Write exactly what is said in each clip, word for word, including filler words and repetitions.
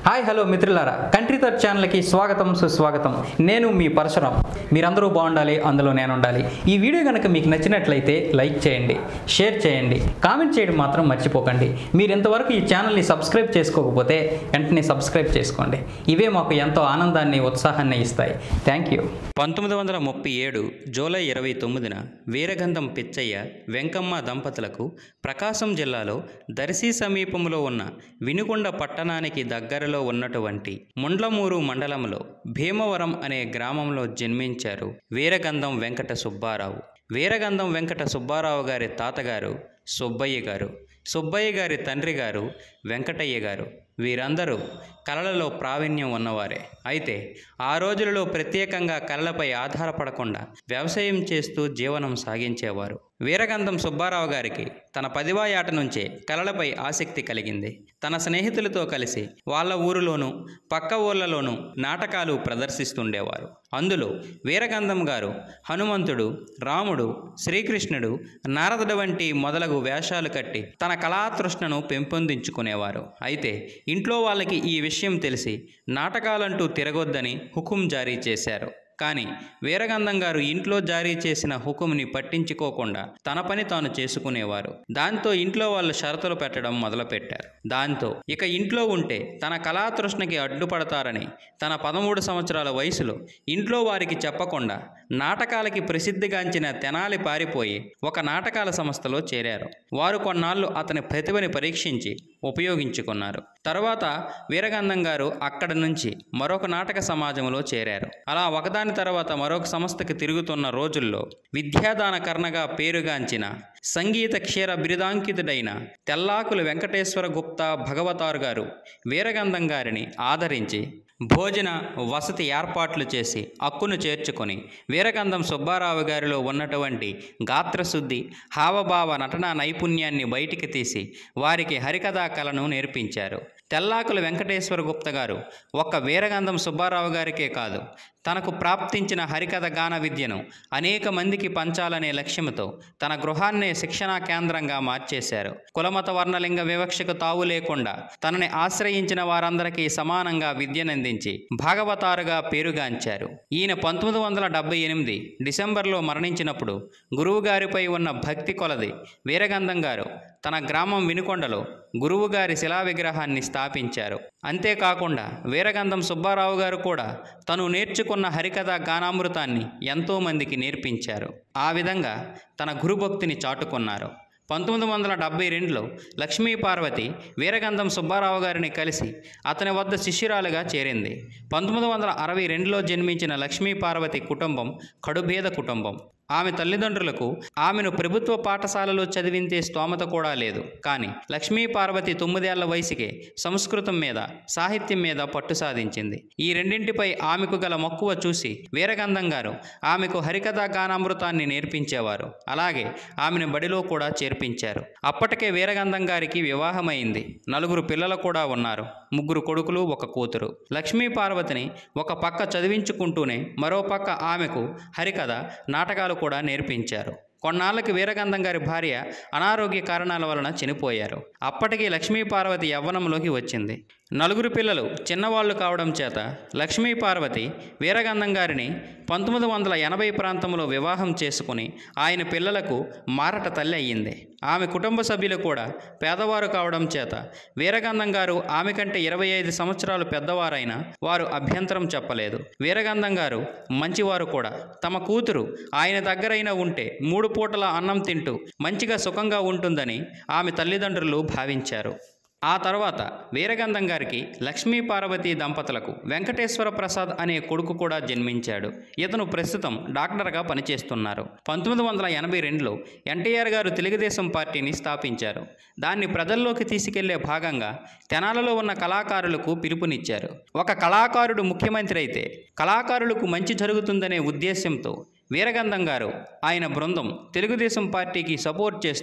Hi hello మిత్రులారా, Country థర్డ్ ఛానల్కి స్వాగతం సుస్వాగతం. నేను మీ పరశురాం. మీరందరూ బాగుండాలి, అందులో నేను ఉండాలి. ఈ వీడియో కనుక మీకు నచ్చినట్లయితే లైక్ చేయండి, షేర్ చేయండి, కామెంట్ చేయడం మాత్రం మర్చిపోకండి. మీరు ఇంతవరకు ఈ ఛానల్ని సబ్స్క్రైబ్ చేసుకోకపోతే వెంటనే సబ్స్క్రైబ్ చేసుకోండి. ఇవే మాకు ఎంతో ఆనందాన్ని, ఉత్సాహాన్ని ఇస్తాయి. Thank you. పంతొమ్మిది వందల ముప్పై ఏడు జూలై ఇరవై తొమ్మిదిన వీరగంధం పిచ్చయ్య వెంకమ్మ దంపతులకు ప్రకాశం జిల్లాలో దర్శి సమీపంలో ఉన్న వినుకొండ పట్టణానికి దగ్గరలో ఉన్నటువంటి ముండ్లమూరు మండలంలో భీమవరం అనే గ్రామంలో జన్మించారు వీరగంధం వెంకట సుబ్బారావు. వీరగంధం వెంకట సుబ్బారావు గారి తాతగారు సుబ్బయ్య గారు, సుబ్బయ్య గారి తండ్రి గారు వెంకటయ్య గారు. వీరందరూ కళలలో ప్రావీణ్యం ఉన్నవారే. అయితే ఆ రోజులలో ప్రత్యేకంగా కళలపై ఆధారపడకుండా వ్యవసాయం చేస్తూ జీవనం సాగించేవారు. వీరగంధం సుబ్బారావు గారికి తన పదివ ఏట నుంచే కళలపై ఆసక్తి కలిగింది. తన స్నేహితులతో కలిసి వాళ్ళ ఊరిలోనూ పక్క ఊళ్ళలోనూ నాటకాలు ప్రదర్శిస్తుండేవారు. అందులో వీరగంధం గారు హనుమంతుడు, రాముడు, శ్రీకృష్ణుడు, నారదుడు వంటి మొదలగు వేషాలు కట్టి తన కళాతృష్ణను పెంపొందించుకునేవారు. అయితే ఇంట్లో వాళ్ళకి ఈ విషయం తెలిసి నాటకాలంటూ తిరగొద్దని హుకుం జారీ చేశారు. కానీ వీరగంధం గారు ఇంట్లో జారీ చేసిన హుకుంని పట్టించుకోకుండా తన పని తాను చేసుకునేవారు. దాంతో ఇంట్లో వాళ్ళు షరతులు పెట్టడం మొదలుపెట్టారు. దాంతో ఇక ఇంట్లో ఉంటే తన కళాతృష్ణకి అడ్డుపడతారని తన పదమూడు సంవత్సరాల వయసులో ఇంట్లో వారికి చెప్పకుండా నాటకాలకి ప్రసిద్ధిగాంచిన తెనాలి పారిపోయి ఒక నాటకాల సంస్థలో చేరారు. వారు కొన్నాళ్ళు అతని ప్రతిభని పరీక్షించి ఉపయోగించుకున్నారు. తర్వాత వీరగంధం గారు అక్కడ నుంచి మరొక నాటక సమాజంలో చేరారు. అలా ఒకదాని తర్వాత మరొక సంస్థకి తిరుగుతున్న రోజుల్లో విద్యాదాన కర్ణగా పేరుగాంచిన సంగీత క్షీర బిరుదాంకితుడైన తెల్లాకుల వెంకటేశ్వర గుప్తా భగవతారు గారు వీరగంధం గారిని ఆదరించి భోజన వసతి ఏర్పాట్లు చేసి అక్కును చేర్చుకొని వీరగంధం సుబ్బారావు గారిలో ఉన్నటువంటి గాత్రశుద్ధి, హావభావ నటనా నైపుణ్యాన్ని బయటికి తీసి వారికి హరికథా కళను నేర్పించారు. తెల్లాకుల వెంకటేశ్వర గుప్త గారు ఒక్క వీరగంధం సుబ్బారావు గారికే కాదు, తనకు ప్రాప్తించిన హరికథ గాన విద్యను అనేక మందికి పంచాలనే లక్ష్యంతో తన గృహాన్నే శిక్షణా కేంద్రంగా మార్చేశారు. కులమత వర్ణలింగ వివక్షకు తావు లేకుండా తనని ఆశ్రయించిన వారందరికీ సమానంగా విద్యనందించి భాగవతారుగా పేరుగాంచారు. ఈయన పంతొమ్మిది వందల డెబ్బై ఎనిమిది డిసెంబర్లో మరణించినప్పుడు గురువుగారిపై ఉన్న భక్తి కొలది వీరగంధం గారు తన గ్రామం వినుకొండలో గురువుగారి శిలా విగ్రహాన్ని స్థాపించారు. అంతేకాకుండా వీరగంధం సుబ్బారావు గారు కూడా తను నేర్చుకున్న హరికథ గానామృతాన్ని ఎంతోమందికి నేర్పించారు. ఆ విధంగా తన గురుభక్తిని చాటుకున్నారు. పంతొమ్మిది వందల డెబ్బై రెండులో లక్ష్మీ పార్వతి వీరగంధం సుబ్బారావు గారిని కలిసి అతని వద్ద శిష్యురాలుగా చేరింది. పంతొమ్మిది వందల అరవై రెండులో జన్మించిన లక్ష్మీ పార్వతి కుటుంబం కడుభేద కుటుంబం. ఆమె తల్లిదండ్రులకు ఆమెను ప్రభుత్వ పాఠశాలలో చదివించే స్తోమత కూడా లేదు. కానీ లక్ష్మీ పార్వతి తొమ్మిదేళ్ల వయసుకే సంస్కృతం మీద, సాహిత్యం మీద పట్టు సాధించింది. ఈ రెండింటిపై ఆమెకు గల మక్కువ చూసి వీరగంధం గారు ఆమెకు హరికథా గానామృతాన్ని నేర్పించేవారు. అలాగే ఆమెను బడిలో కూడా చేర్పించారు. అప్పటికే వీరగంధం గారికి వివాహమైంది. నలుగురు పిల్లలు కూడా ఉన్నారు. ముగ్గురు కొడుకులు, ఒక కూతురు. లక్ష్మీ పార్వతిని ఒక పక్క చదివించుకుంటూనే మరో పక్క ఆమెకు హరికథ, నాటకాలు కూడా నేర్పించారు. కొన్నాళ్ళకి వీరగంధం గారి భార్య అనారోగ్య కారణాల వలన చనిపోయారు. అప్పటికి లక్ష్మీ పార్వతి యవ్వనంలోకి వచ్చింది. నలుగురు పిల్లలు చిన్నవాళ్లు కావడం చేత లక్ష్మీ పార్వతి వీరగంధం గారిని పంతొమ్మిది వందల ఎనభై ప్రాంతంలో వివాహం చేసుకుని ఆయన పిల్లలకు మారట తల్లి అయ్యింది. ఆమె కుటుంబ సభ్యులు కూడా పేదవారు కావడం చేత వీరగంధం గారు ఆమె కంటే ఇరవై ఐదు సంవత్సరాలు పెద్దవారైనా వారు అభ్యంతరం చెప్పలేదు. వీరగంధం గారు మంచివారు కూడా. తమ కూతురు ఆయన దగ్గరైనా ఉంటే మూడు పూటల అన్నం తింటూ మంచిగా సుఖంగా ఉంటుందని ఆమె తల్లిదండ్రులు భావించారు. ఆ తర్వాత వీరగంధం గారికి లక్ష్మీ పార్వతి దంపతులకు వెంకటేశ్వర ప్రసాద్ అనే కొడుకు కూడా జన్మించాడు. ఇతను ప్రస్తుతం డాక్టర్గా పనిచేస్తున్నారు. పంతొమ్మిది వందల ఎనభై రెండులో ఎన్టీఆర్ గారు తెలుగుదేశం పార్టీని స్థాపించారు. దాన్ని ప్రజల్లోకి తీసుకెళ్లే భాగంగా తెనాలలో ఉన్న కళాకారులకు పిలుపునిచ్చారు. ఒక కళాకారుడు ముఖ్యమంత్రి అయితే కళాకారులకు మంచి జరుగుతుందనే ఉద్దేశంతో వీరగంధం గారు ఆయన బృందం తెలుగుదేశం పార్టీకి సపోర్ట్ చేస్తూ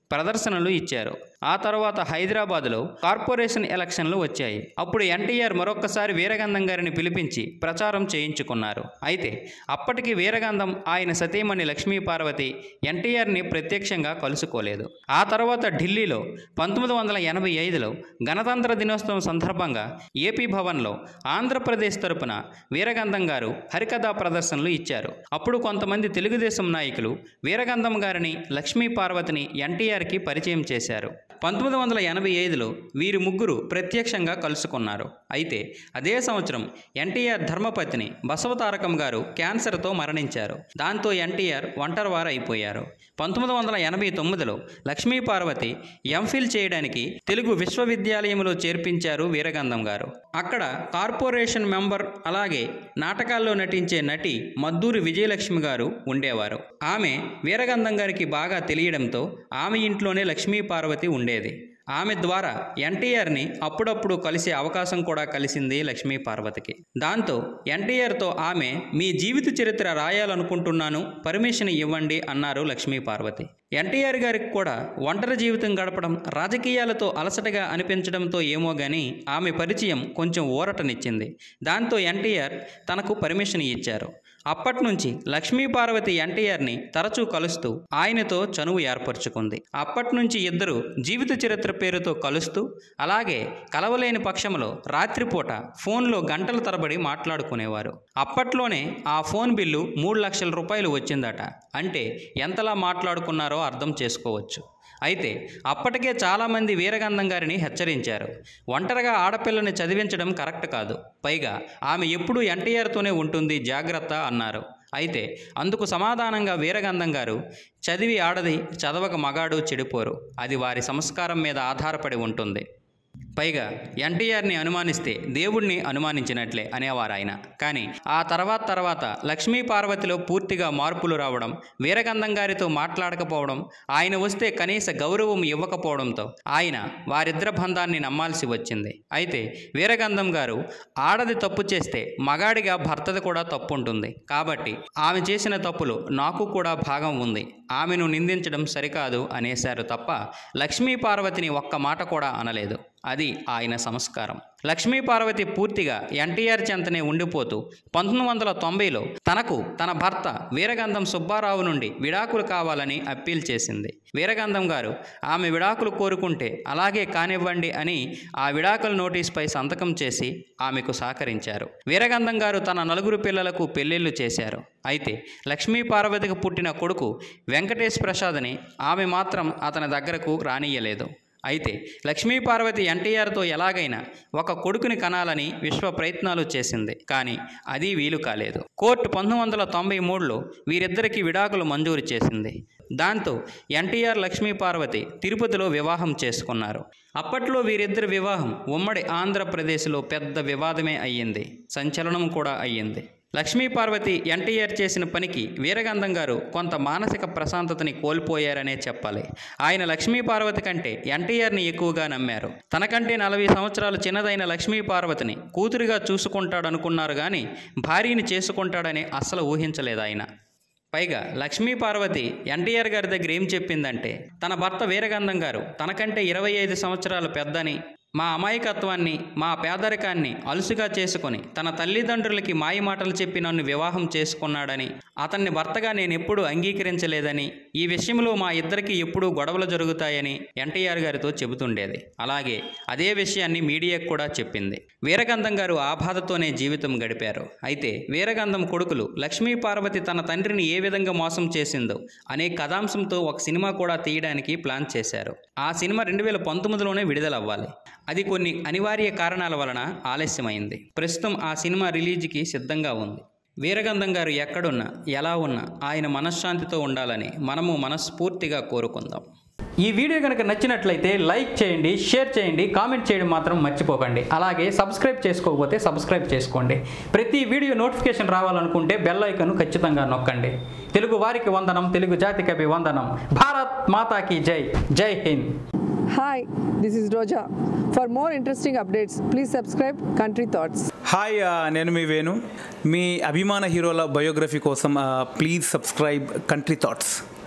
ప్రదర్శనలు ఇచ్చారు. ఆ తర్వాత హైదరాబాద్లో కార్పొరేషన్ ఎలక్షన్లు వచ్చాయి. అప్పుడు ఎన్టీఆర్ మరొక్కసారి వీరగంధం గారిని పిలిపించి ప్రచారం చేయించుకున్నారు. అయితే అప్పటికి వీరగంధం ఆయన సతీమణి లక్ష్మీ పార్వతి ఎన్టీఆర్ని ప్రత్యక్షంగా కలుసుకోలేదు. ఆ తర్వాత ఢిల్లీలో పంతొమ్మిది వందల ఎనభై ఐదులో గణతంత్ర దినోత్సవం సందర్భంగా ఏపీ భవన్లో ఆంధ్రప్రదేశ్ తరపున వీరగంధం గారు హరికథా ప్రదర్శనలు ఇచ్చారు. అప్పుడు కొంతమంది తెలుగుదేశం నాయకులు వీరగంధం గారిని లక్ష్మీ పార్వతిని ఎన్టీఆర్కి పరిచయం చేశారు. పంతొమ్మిది వందల ఎనభై ఐదులో వీరి ముగ్గురు ప్రత్యక్షంగా కలుసుకున్నారు. అయితే అదే సంవత్సరం ఎన్టీఆర్ ధర్మపత్ని బసవతారకం గారు క్యాన్సర్తో మరణించారు. దాంతో ఎన్టీఆర్ ఒంటరివారు అయిపోయారు. పంతొమ్మిది వందల ఎనభై తొమ్మిదిలో లక్ష్మీ పార్వతి ఎంఫిల్ చేయడానికి తెలుగు విశ్వవిద్యాలయంలో చేర్పించారు వీరగంధం గారు. అక్కడ కార్పొరేషన్ మెంబర్ అలాగే నాటకాల్లో నటించే నటి మద్దూరి విజయలక్ష్మి గారు ఉండేవారు. ఆమె వీరగంధం గారికి బాగా తెలియడంతో ఆమె ఇంట్లోనే లక్ష్మీ పార్వతి ఉండేది. ఆమె ద్వారా ఎన్టీఆర్ని అప్పుడప్పుడు కలిసే అవకాశం కూడా కలిసింది లక్ష్మీ పార్వతికి. దాంతో ఎన్టీఆర్తో ఆమె మీ జీవిత చరిత్ర రాయాలనుకుంటున్నాను, పర్మిషన్ ఇవ్వండి అన్నారు లక్ష్మీ పార్వతి. ఎన్టీఆర్ గారికి కూడా ఒంటరి జీవితం గడపడం రాజకీయాలతో అలసటగా అనిపించడంతో ఏమో గానీ ఆమె పరిచయం కొంచెం ఊరటనిచ్చింది. దాంతో ఎన్టీఆర్ తనకు పర్మిషన్ ఇచ్చారు. అప్పటి నుంచి లక్ష్మీ పార్వతి ఎన్టీఆర్ని తరచూ కలుస్తూ ఆయనతో చనువు ఏర్పరచుకుంది. అప్పటి నుంచి ఇద్దరు జీవిత చరిత్ర పేరుతో కలుస్తూ అలాగే కలవలేని పక్షంలో రాత్రిపూట ఫోన్లో గంటల తరబడి మాట్లాడుకునేవారు. అప్పట్లోనే ఆ ఫోన్ బిల్లు మూడు లక్షల రూపాయలు వచ్చిందట. అంటే ఎంతలా మాట్లాడుకున్నారో అర్థం చేసుకోవచ్చు. అయితే అప్పటికే చాలామంది వీరగంధం గారిని హెచ్చరించారు. ఒంటరిగా ఆడపిల్లని చదివించడం కరెక్ట్ కాదు, పైగా ఆమె ఎప్పుడూ ఎన్టీఆర్తోనే ఉంటుంది, జాగ్రత్త అన్నారు. అయితే అందుకు సమాధానంగా వీరగంధం గారు చదివి ఆడది, చదవక మగాడు చెడిపోరు, అది వారి సంస్కారం మీద ఆధారపడి ఉంటుంది, పైగా ఎన్టీఆర్ని అనుమానిస్తే దేవుణ్ణి అనుమానించినట్లే అనేవారు ఆయన. కానీ ఆ తర్వాత తర్వాత లక్ష్మీ పార్వతిలో పూర్తిగా మార్పులు రావడం, వీరగంధం గారితో మాట్లాడకపోవడం, ఆయన వస్తే కనీస గౌరవం ఇవ్వకపోవడంతో ఆయన వారిద్దరి బంధాన్ని నమ్మాల్సి వచ్చింది. అయితే వీరగంధం గారు ఆడది తప్పు చేస్తే మగాడిగా భర్తది కూడా తప్పు ఉంటుంది, కాబట్టి ఆమె చేసిన తప్పులు నాకు కూడా భాగం ఉంది, ఆమెను నిందించడం సరికాదు అనేశారు తప్ప లక్ష్మీ పార్వతిని ఒక్క మాట కూడా అనలేదు. అది ఆయన సంస్కారం. లక్ష్మీ పార్వతి పూర్తిగా ఎన్టీఆర్ చెంతనే ఉండిపోతూ పంతొమ్మిది వందల తొంభైలో తనకు తన భర్త వీరగంధం సుబ్బారావు నుండి విడాకులు కావాలని అప్పీల్ చేసింది. వీరగంధం గారు ఆమె విడాకులు కోరుకుంటే అలాగే కానివ్వండి అని ఆ విడాకుల నోటీస్పై సంతకం చేసి ఆమెకు సహకరించారు. వీరగంధం గారు తన నలుగురు పిల్లలకు పెళ్లిళ్లు చేశారు. అయితే లక్ష్మీ పార్వతికి పుట్టిన కొడుకు వెంకటేష్ ప్రసాద్ని ఆమె మాత్రం అతని దగ్గరకు రానియ్యలేదు. అయితే లక్ష్మీ పార్వతి ఎన్టీఆర్తో ఎలాగైనా ఒక కొడుకుని కనాలని విశ్వ ప్రయత్నాలు చేసింది. కానీ అది వీలు కాలేదు. కోర్టు పంతొమ్మిది వందల తొంభై మూడులో వీరిద్దరికీ విడాకులు మంజూరు చేసింది. దాంతో ఎన్టీఆర్ లక్ష్మీ పార్వతి తిరుపతిలో వివాహం చేసుకున్నారు. అప్పట్లో వీరిద్దరి వివాహం ఉమ్మడి ఆంధ్రప్రదేశ్లో పెద్ద వివాదమే అయ్యింది, సంచలనం కూడా అయ్యింది. లక్ష్మీ పార్వతి ఎన్టీఆర్ చేసిన పనికి వీరగంధం గారు కొంత మానసిక ప్రశాంతతని కోల్పోయారనే చెప్పాలి. ఆయన లక్ష్మీ పార్వతి కంటే ఎన్టీఆర్ని ఎక్కువగా నమ్మారు. తనకంటే నలభై సంవత్సరాలు చిన్నదైన లక్ష్మీ పార్వతిని కూతురిగా చూసుకుంటాడనుకున్నారు కానీ భార్యని చేసుకుంటాడని అస్సలు ఊహించలేదు ఆయన. పైగా లక్ష్మీ పార్వతి ఎన్టీఆర్ గారి దగ్గర ఏం చెప్పిందంటే, తన భర్త వీరగంధం గారు తనకంటే ఇరవై ఐదు సంవత్సరాలు పెద్దని, మా అమాయకత్వాన్ని మా పేదరికాన్ని అలుసుగా చేసుకొని తన తల్లిదండ్రులకి మాయ మాటలు చెప్పి నన్ను వివాహం చేసుకున్నాడని, అతన్ని భర్తగా నేను ఎప్పుడూ అంగీకరించలేదని, ఈ విషయంలో మా ఇద్దరికి ఎప్పుడూ గొడవలు జరుగుతాయని ఎన్టీఆర్ గారితో చెబుతుండేది. అలాగే అదే విషయాన్ని మీడియాకు కూడా చెప్పింది. వీరగంధం గారు ఆ బాధతోనే జీవితం గడిపారు. అయితే వీరగంధం కొడుకులు లక్ష్మీ పార్వతి తన తండ్రిని ఏ విధంగా మోసం చేసిందో అనే కథాంశంతో ఒక సినిమా కూడా తీయడానికి ప్లాన్ చేశారు. ఆ సినిమా రెండు వేల పంతొమ్మిదిలోనే విడుదలవ్వాలి. అది కొన్ని అనివార్య కారణాల వలన ఆలస్యమైంది. ప్రస్తుతం ఆ సినిమా రిలీజ్కి సిద్ధంగా ఉంది. వీరగంధం గారు ఎక్కడున్నా ఎలా ఉన్నా ఆయన మనశ్శాంతితో ఉండాలని మనము మనస్ఫూర్తిగా కోరుకుందాం. ఈ వీడియో కనుక నచ్చినట్లయితే లైక్ చేయండి, షేర్ చేయండి, కామెంట్ చేయడం మాత్రం మర్చిపోకండి. అలాగే సబ్స్క్రైబ్ చేసుకోకపోతే సబ్స్క్రైబ్ చేసుకోండి. ప్రతి వీడియో నోటిఫికేషన్ రావాలనుకుంటే బెల్ ఐకాన్ ఖచ్చితంగా నొక్కండి. తెలుగు వారికి వందనం, తెలుగు జాతికి అభివందనం. భారత్ మాతాకి జై. జై Hind. Hi, this is Roja. For more interesting updates, please subscribe Country Thoughts. Hi నేను మీ వేణు. మీ అభిమాన హీరోల బయోగ్రఫీ కోసం please subscribe Country Thoughts.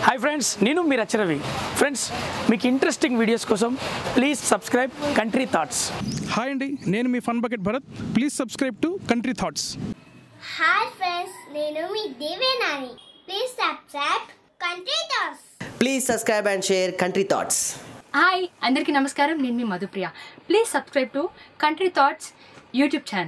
Hi friends, నేను మీ రచరవి. ఫ్రెండ్స్, మీకు ఇంట్రెస్టింగ్ వీడియోస్ కోసం please subscribe Country Thoughts. Hi అండి, నేను మీ Fun Bucket Bharath. Please subscribe to Country Thoughts. Hi friends, నేను మీ Devenani. Please subscribe Country Thoughts. Please subscribe and share Country Thoughts. Hi అందరికీ నమస్కారం, నేను మీ Madhupriya. Please subscribe to Country Thoughts YouTube channel.